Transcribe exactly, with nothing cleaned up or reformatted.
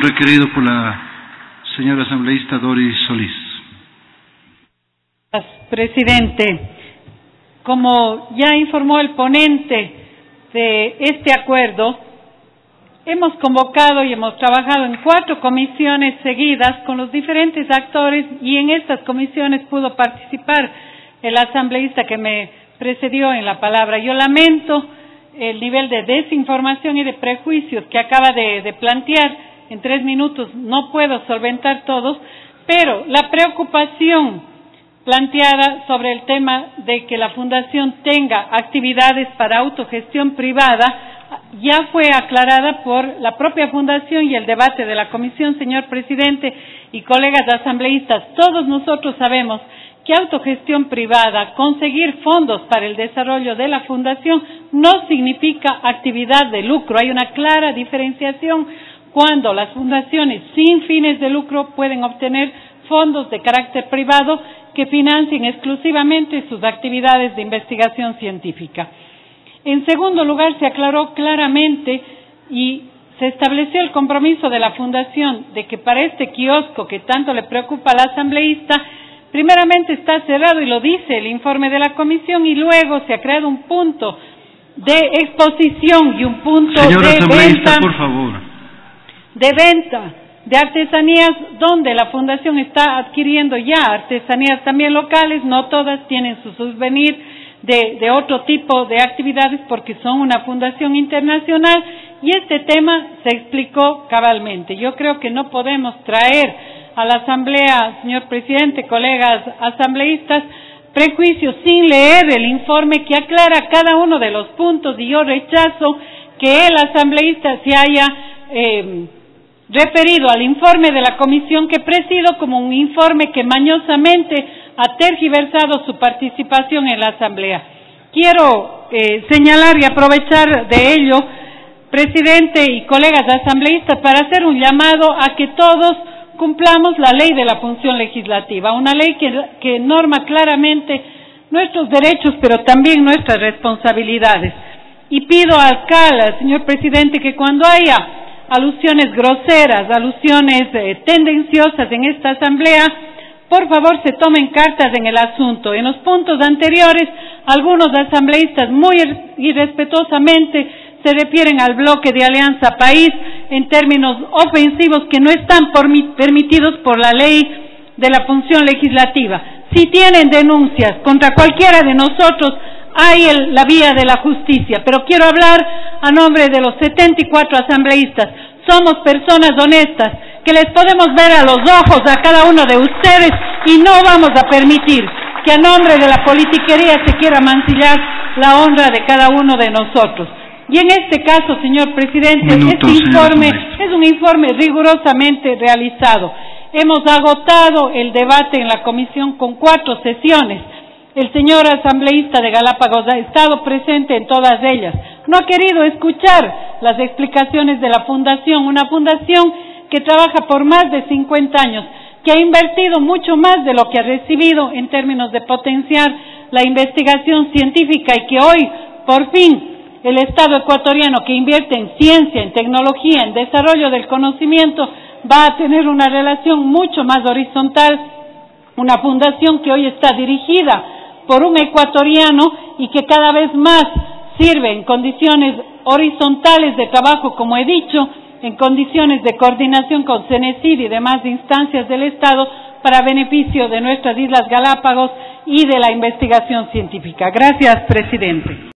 Requerido por la señora asambleísta Doris Solís. Presidente, como ya informó el ponente de este acuerdo, hemos convocado y hemos trabajado en cuatro comisiones seguidas con los diferentes actores y en estas comisiones pudo participar el asambleísta que me precedió en la palabra. Yo lamento el nivel de desinformación y de prejuicios que acaba de, de plantear. En tres minutos no puedo solventar todos, pero la preocupación planteada sobre el tema de que la Fundación tenga actividades para autogestión privada ya fue aclarada por la propia Fundación y el debate de la Comisión, señor Presidente y colegas asambleístas. Todos nosotros sabemos que autogestión privada, conseguir fondos para el desarrollo de la Fundación, no significa actividad de lucro. Hay una clara diferenciación cuando las fundaciones sin fines de lucro pueden obtener fondos de carácter privado que financien exclusivamente sus actividades de investigación científica. En segundo lugar, se aclaró claramente y se estableció el compromiso de la Fundación de que para este kiosco que tanto le preocupa al asambleísta, primeramente está cerrado y lo dice el informe de la Comisión y luego se ha creado un punto de exposición y un punto Señora de asambleísta, venta, por favor. de venta de artesanías donde la Fundación está adquiriendo ya artesanías también locales, no todas tienen su souvenir de, de otro tipo de actividades porque son una fundación internacional y este tema se explicó cabalmente. Yo creo que no podemos traer a la Asamblea, señor Presidente, colegas asambleístas, prejuicios sin leer el informe que aclara cada uno de los puntos y yo rechazo que el asambleísta se haya eh, referido al informe de la comisión que presido como un informe que mañosamente ha tergiversado su participación en la Asamblea. Quiero eh, señalar y aprovechar de ello, Presidente y colegas asambleístas, para hacer un llamado a que todos cumplamos la ley de la función legislativa, una ley que, que norma claramente nuestros derechos, pero también nuestras responsabilidades. Y pido al C A L, señor Presidente, que cuando haya alusiones groseras, alusiones eh, tendenciosas en esta asamblea, por favor se tomen cartas en el asunto. En los puntos anteriores, algunos asambleístas muy irrespetuosamente se refieren al bloque de Alianza País en términos ofensivos que no están por, permitidos por la ley de la función legislativa. Si tienen denuncias contra cualquiera de nosotros, hay el, la vía de la justicia, pero quiero hablar a nombre de los setenta y cuatro asambleístas. Somos personas honestas, que les podemos ver a los ojos a cada uno de ustedes y no vamos a permitir que a nombre de la politiquería se quiera mancillar la honra de cada uno de nosotros. Y en este caso, señor Presidente, Minuto, este informe señor. es un informe rigurosamente realizado. Hemos agotado el debate en la comisión con cuatro sesiones. El señor asambleísta de Galápagos ha estado presente en todas ellas. No ha querido escuchar las explicaciones de la Fundación, una fundación que trabaja por más de cincuenta años, que ha invertido mucho más de lo que ha recibido en términos de potenciar la investigación científica y que hoy, por fin, el Estado ecuatoriano que invierte en ciencia, en tecnología, en desarrollo del conocimiento, va a tener una relación mucho más horizontal, una fundación que hoy está dirigida por un ecuatoriano y que cada vez más sirve en condiciones horizontales de trabajo, como he dicho, en condiciones de coordinación con CENESID y demás instancias del Estado para beneficio de nuestras Islas Galápagos y de la investigación científica. Gracias, Presidente.